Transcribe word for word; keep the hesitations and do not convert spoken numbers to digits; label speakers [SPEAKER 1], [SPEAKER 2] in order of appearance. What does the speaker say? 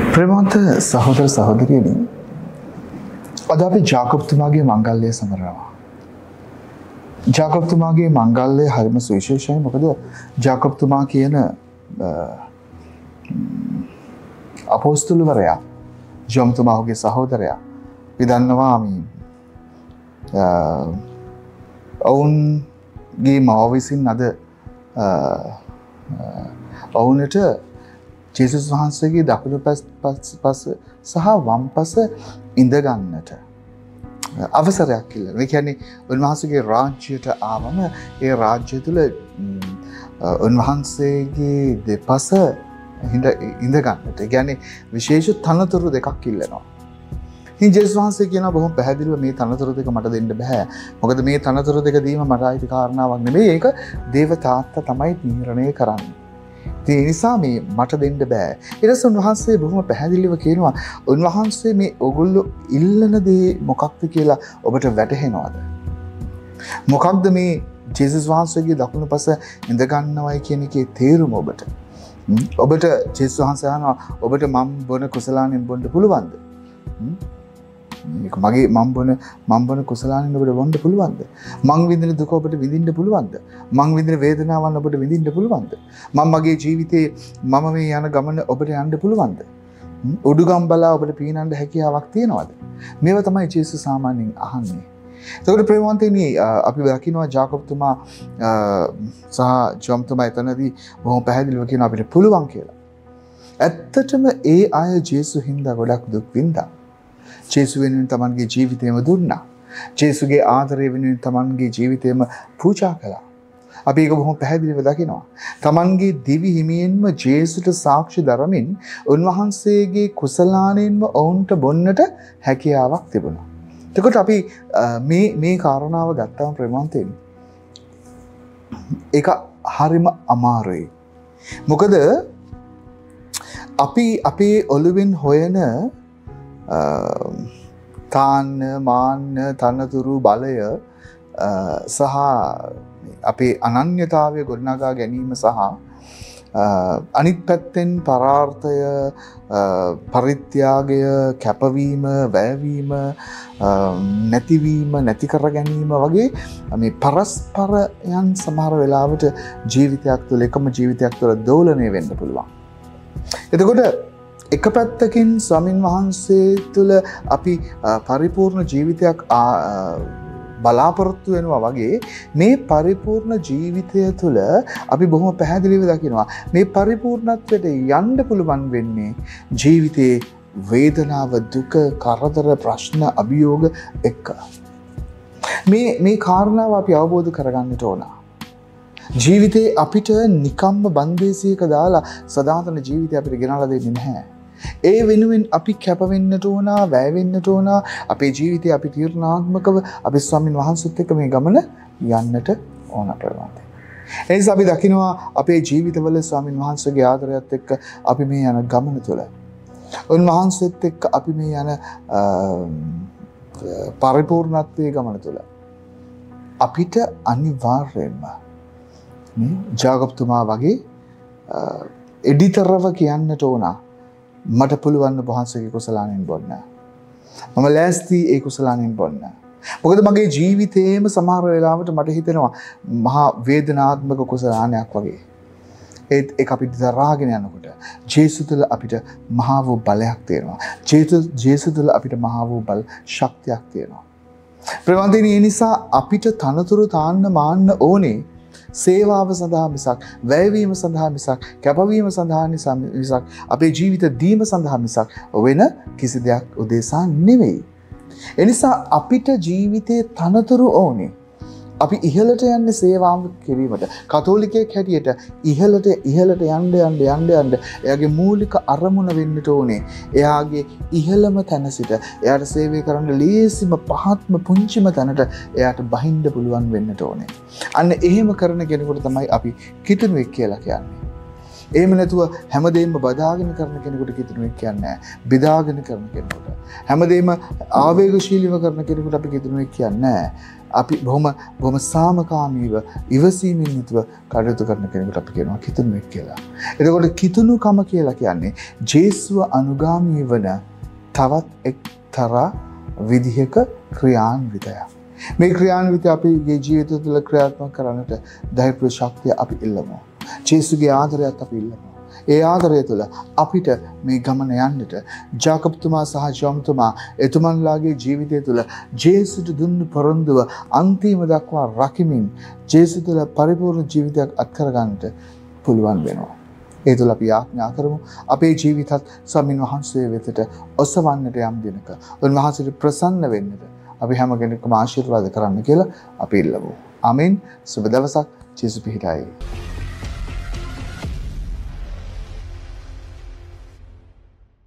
[SPEAKER 1] ප්‍රේමවන්ත සහෝදර සහෝදරියනි, අද අපි ජාකබ්තුමාගේ මංගල්‍යය සමරනවා. ජාකබ්තුමාගේ මංගල්‍යය හරිම සුවිශේෂයි. මොකද ජාකබ්තුමා කියන අපොස්තුලවරයා, ජොම්තුමාගේ සහෝදරයා, අපි දන්නවා මේ ඔවුන්ගේ මව විසින් අද ඔවුනට ජේසුස් වහන්සේගේ දකුණු පස සහ වම් පස ඉඳගන්නට අවසරයක් ඉල්ලනවා. ඒ කියන්නේ උන්වහන්සේගේ රාජ්‍යයට ආවම ඒ රාජ්‍ය තුල උන්වහන්සේගේ දෙපස ඉඳගන්නට. ඒ කියන්නේ විශේෂ තනතුරු දෙකක් ඉල්ලනවා. ඉතින් ජේසුස් වහන්සේ කියනවා බොහොම පැහැදිලිව මේ තනතුරු දෙක මට දෙන්න බෑ. මොකද මේ තනතුරු දෙක දීම මට අයිති කාරණාවක් නෙමෙයි. ඒක දේව තාත්තා තමයි තීරණය කරන්නේ. ඒ නිසා මේ මට දෙන්න බෑ. ඊට පස්සේ උන්වහන්සේ බොහොම පැහැදිලිව කියනවා උන්වහන්සේ මේ ඔගොල්ලෝ ඉල්ලන දේ මොකක්ද කියලා ඔබට වැටහෙනවද? මොකක්ද මේ ජේසුස් වහන්සේගේ දකුණු පස ඉඳ ගන්නවයි කියන එකේ තේරුම ඔබට? ඔබට ජේසුස් වහන්සේ අහනවා ඔබට මම් බොන කුසලානෙන් බොන්න පුළුවන්ද? මගේ මම් බොන මම් බොන කුසලානෙන් ඔබට බොන්න පුළුවන්ද? මං විඳින දුක ඔබට විඳින්න පුළුවන්ද? මං විඳින වේදනාවන් ඔබට විඳින්න පුළුවන්ද? මම මගේ ජීවිතේ මම මේ යන ගමන ඔබට යන්න පුළුවන්ද? උඩුගම් බලා ඔබට පීනන්න හැකියාවක් තියනවද? මේවා තමයි ජේසුස් සාමාන්‍යයෙන් අහන්නේ. ඒකට ප්‍රේමවන්තයනි, අපි දකිනවා ජාකබ්තුමා සහ ජොම්තුමා එතනදී බොහොම පැහැදිලිව කියන අපිට පුළුවන් කියලා. ඇත්තටම ඒ අය ජේසුස් හින්දා ගොඩක් දුක් විඳා. ජේසු වෙනුවෙන් තමන්ගේ ජීවිතයම දුන්නා. ජේසුගේ ආදරය වෙනුවෙන් තමන්ගේ ජීවිතයම පූජා කළා. අපි ඒක බොහොම පැහැදිලිව දකිනවා. තමන්ගේ දිවි හිමියෙන්ම ජේසුට සාක්ෂි දරමින් උන්වහන්සේගේ කුසලානෙන්ම ඔවුන්ට බොන්නට හැකියාවක් තිබුණා. එතකොට අපි මේ මේ කාරණාව ගත්තාම ප්‍රේමවන්තයනි, ඒක හරිම අමාරුයි. මොකද අපි අපේ ඔළුවෙන් හොයන තාන්න, මාන්න, තනතුරු, බලය සහ අපේ අනන්‍යතාවය ගොඩනගා ගැනීම සහ අනිත් පැත්තෙන් පරාර්ථය, පරිත්‍යාගය, කැපවීම, වැයවීම, නැතිවීම, නැති කර ගැනීම වගේ මේ පරස්පරයන් සමහර වෙලාවට ජීවිතයක් තුළ, එකම ජීවිතයක් තුළ දෝලණය වෙන්න පුළුවන්. එතකොට එක පැත්තකින් ස්වාමින් වහන්සේ තුළ අපි පරිපූර්ණ ජීවිතයක් බලාපොරොත්තු වෙනවා වගේ මේ පරිපූර්ණ ජීවිතය තුළ අපි බොහොම පැහැදිලිව දකිනවා මේ පරිපූර්ණත්වයට යන්න පුළුවන් වෙන්නේ ජීවිතයේ වේදනාව, දුක, කරදර, ප්‍රශ්න, අභියෝග එක්ක. මේ මේ කාරණාව අපි අවබෝධ කරගන්නට ඕන. ජීවිතේ අපිට නිකම්ම බන්දේසියක දාලා සදාතන ජීවිතය අපිට ගෙනල්ලා දෙන්නේ නැහැ. ඒ වෙනුවෙන් අපි කැප වෙන්නට ඕන, වැය වෙන්නට ඕන. අපේ ජීවිතේ අපි තීරණාත්මකව අපි ස්වාමින් වහන්සේත් එක්ක මේ ගමන යන්නට ඕන ප්‍රවෘත්ති. ඒ නිසා අපි දකිනවා අපේ ජීවිතවල ස්වාමින් වහන්සේගේ ආදරයත් එක්ක අපි මේ යන ගමන තුළ, උන්වහන්සේත් එක්ක අපි මේ යන පරිපූර්ණත්වයේ ගමන තුළ අපිට අනිවාර්යයෙන්ම මේ ජාකබ්තුමා වගේ එඩිතරව කියන්නට ඕන මට පුළුවන් වහන්සේගේ කුසලානෙන් බොන්න. මම ලෑස්ති ඒ කුසලානෙන් බොන්න. මොකද මගේ ජීවිතේම සමහර වෙලාවට මට හිතෙනවා මහා වේදනාත්මක කුසලානයක් වගේ. ඒත් ඒක අපිට දරාගෙන යනකොට ජේසුස් තුළ අපිට මහා වූ බලයක් තියෙනවා. ජේසුස් ජේසුස් තුළ අපිට මහා වූ බල ශක්තියක් තියෙනවා. ප්‍රවන්තිනි, ඒ නිසා අපිට තනතුරු තාන්න මාන්න ඕනේ සේවාව සඳහා මිසක්, වැයවීම සඳහා මිසක්, කැපවීම සඳහා මිසක්, අපේ ජීවිත දීම සඳහා මිසක් වෙන කිසි දෙයක් උදෙසා නෙවෙයි. එනිසා අපිට ජීවිතයේ තනතුරු ඕනේ. අපි ඉහළට යන්නේ සේවාව කිරීමට. කතෝලිකයෙක් හැටියට ඉහළට ඉහළට යන්න යන්න යන්න යන්න එයාගේ මූලික අරමුණ වෙන්නට ඕනේ. එයාගේ ඉහළම තැන සිට එයාට සේවය කරන්න ලේසිම, පහත්ම, පුංචිම තැනට එයාට බහින්න පුළුවන් වෙන්නට ඕනේ. අන්න එහෙම කරන කෙනෙකුට තමයි අපි කිතුණුවෙක් කියලා කියන්නේ. එහෙම නැතුව හැමදේම බදාගෙන කරන කෙනෙකුට කිතුණුවෙක් කියන්නේ නැහැ. බෙදාගෙන කරන කෙනෙකුට. හැමදේම ආවේගශීලීව කරන කෙනෙකුට අපි කිතුණුවෙක් කියන්නේ නැහැ. අපි බොහොම බොහොම සාමකාමීව ඉවසීමෙන් යුතුව කටයුතු කරන කෙනෙකුට අපි කියනවා කිතුණුවෙක් කියලා. එතකොට කිතුණුකම කියලා කියන්නේ ජේසුව අනුගාමී වන තවත් එක්තරා විදිහක ක්‍රියාන්විතයක්. මේ ක්‍රියාන්විතය අපේ ජීවිතය තුළ ක්‍රියාත්මක කරන්නට ධෛර්ය ශක්තිය අපි ඉල්ලමු. ජේසුගේ ආදරයත් අපි ඉල්ලමු. ඒ ආදරය තුළ අපිට මේ ගමන යන්නට ජාකබ්තුමා සහ ජොම්තුමා එතුමන්ලාගේ ජීවිතය තුළ ජේසුට දුන්නු පොරොන්දුව අන්තිම දක්වා රකිමින් ජේසු තුළ පරිපූර්ණ ජීවිතයක් අත්කර ගන්නට පුළුවන් වෙනවා. ඒ තුළ අපි යාඥා කරමු අපේ ජීවිතත් ස්වාමීන් වහන්සේ වෙතට ඔසවන්නට යම් දිනක උන්වහන්සේට ප්‍රසන්න වෙන්නට අපි හැම කෙනෙක්ම ආශිර්වාද කරන්න කියලා අපි ඉල්ලමු. ආමෙන්. සුබ දවසක්. ජේසු පිහිටයි.